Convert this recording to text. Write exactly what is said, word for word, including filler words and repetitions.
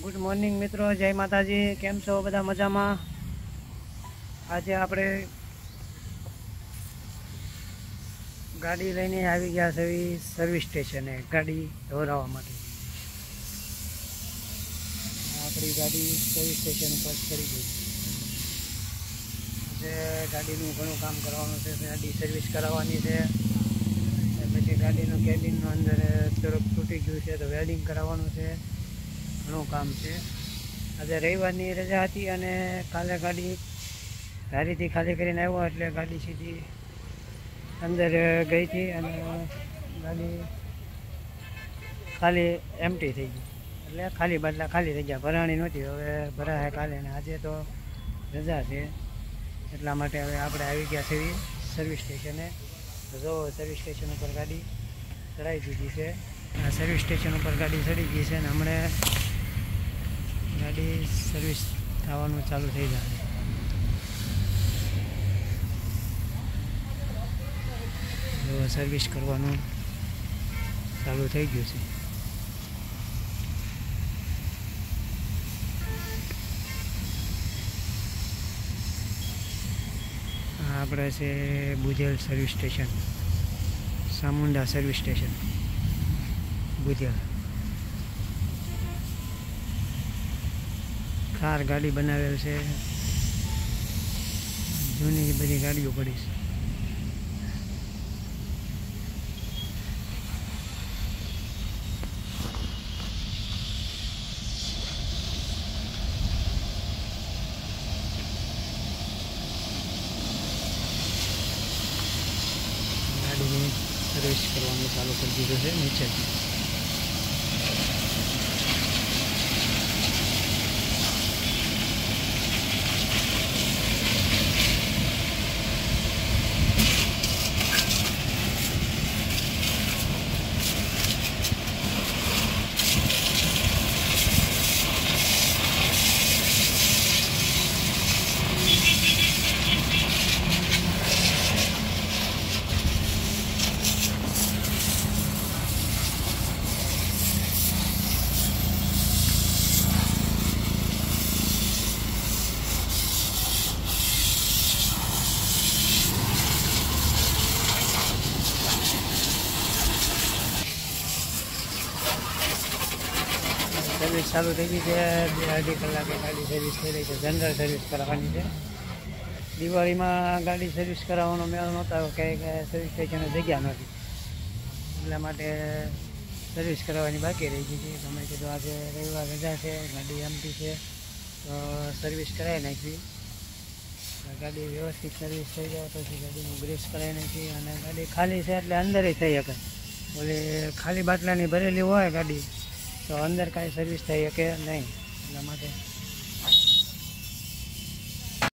Good morning મિત્રો, જય માતાજી। કેમ છો બધા? મજામાં? આજે આપણે ગાડી લઈને આવી ગયા છે સર્વિસ સ્ટેશને ગાડી ધોરાવવા માટે। આપણી ગાડી સર્વિસ સ્ટેશન ઉપર ચડી ગઈ છે। ગાડીનું ઘણું કામ કરવાનું છે, ગાડી સર્વિસ કરાવવાની છે, પછી ગાડીનું કેબિનનું અંદર થોડુંક તૂટી ગયું છે તો વેલ્ડિંગ કરાવવાનું છે, ઘણું કામ છે। આજે રવિવારની રજા હતી અને કાલે ગાડી ધારીથી ખાલી કરીને આવ્યો એટલે ગાડી સીધી અંદર ગઈ હતી અને ગાડી ખાલી એમ્પ્ટી થઈ ગઈ, એટલે ખાલી બદલા ખાલી થઈ ગયા, ભરાણી નહોતી, હવે ભરાય કાલે। અને આજે તો રજા છે એટલા માટે હવે આપણે આવી ગયા છે સર્વિસ સ્ટેશને। તો જો સર્વિસ સ્ટેશન ઉપર ગાડી ચડાવી દીધી છે। આ સર્વિસ સ્ટેશન ઉપર ગાડી ચડી ગઈ છે અને હમણાં ગાડી સર્વિસ થવાનું ચાલુ થઈ જશે। જો સર્વિસ કરવાનું ચાલુ થઈ ગયું છે। આ આપણે છે Budhel service station, Samunda service station Budhel. Car ગાડી બનાવેલ છે, જૂની બધી ગાડીઓ પડી છે। ગાડીની સર્વિસ કરવાનું ચાલુ કરી દીધું છે નીચેથી। સર્વિસ ચાલુ થઈ ગઈ છે, બે અઢી કલાકે ગાડી સર્વિસ થઈ રહી છે, જનરલ સર્વિસ કરાવવાની છે। દિવાળીમાં ગાડી સર્વિસ કરાવવાનો મેળ નહોતો, કંઈક સર્વિસ સ્ટેશને જગ્યા નહોતી એટલા માટે સર્વિસ કરાવવાની બાકી રહી ગઈ હતી। તમે કીધું આજે રવિવાર રજા છે, ગાડી એમટી છે તો સર્વિસ કરાવી નાખી। ગાડી વ્યવસ્થિત સર્વિસ થઈ જાય પછી ગાડીનું ગ્રીસ કરાવી નાખી અને ગાડી ખાલી છે એટલે અંદર થઈ શકે। ઓલી ખાલી બાટલાની ભરેલી હોય ગાડી તો અંદર કાંઈ સર્વિસ થઈ શકે નહીં, એટલા માટે